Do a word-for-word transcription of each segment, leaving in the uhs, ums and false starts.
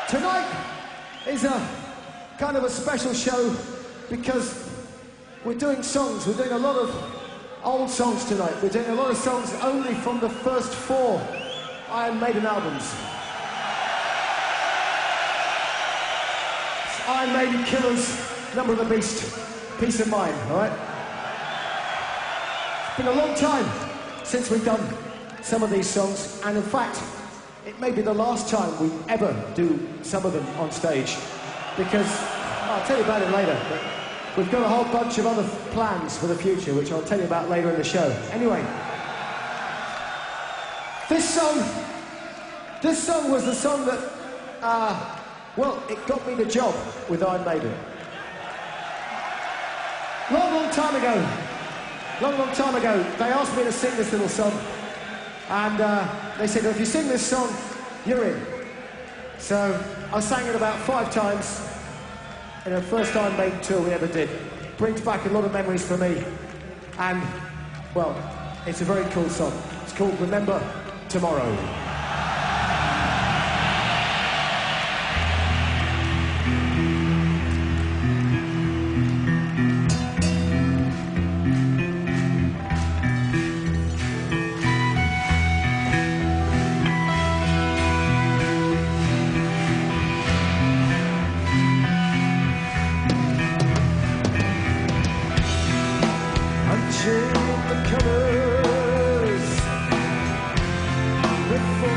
Tonight is a kind of a special show because we're doing songs. We're doing a lot of old songs tonight. We're doing a lot of songs only from the first four Iron Maiden albums. It's Iron Maiden, Killers, Number of the Beast, Peace of Mind, all right? It's been a long time since we've done some of these songs, and in fact, it may be the last time we ever do some of them on stage, because, I'll tell you about it later, but we've got a whole bunch of other plans for the future, which I'll tell you about later in the show. Anyway, this song, this song was the song that, uh, well, it got me the job with Iron Maiden. Long, long time ago, long, long time ago, they asked me to sing this little song, and uh, they said, if you sing this song, you're in. So I sang it about five times in the first Iron Maiden tour we ever did. Brings back a lot of memories for me, and, well, it's a very cool song. It's called Remember Tomorrow. The covers before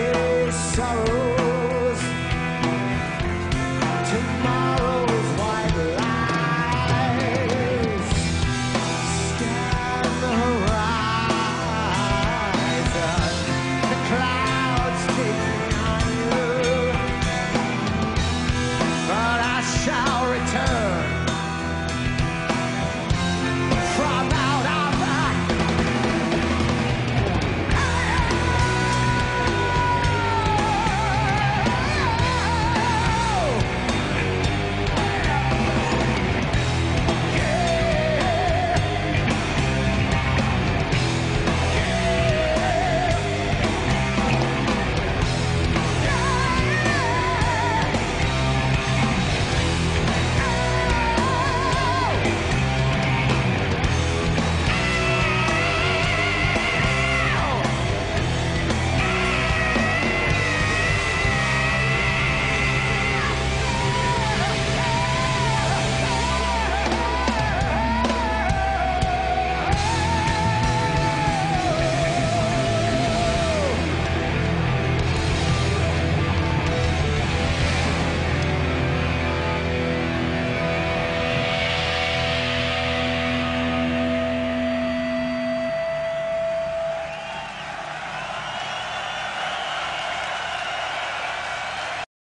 sorrow.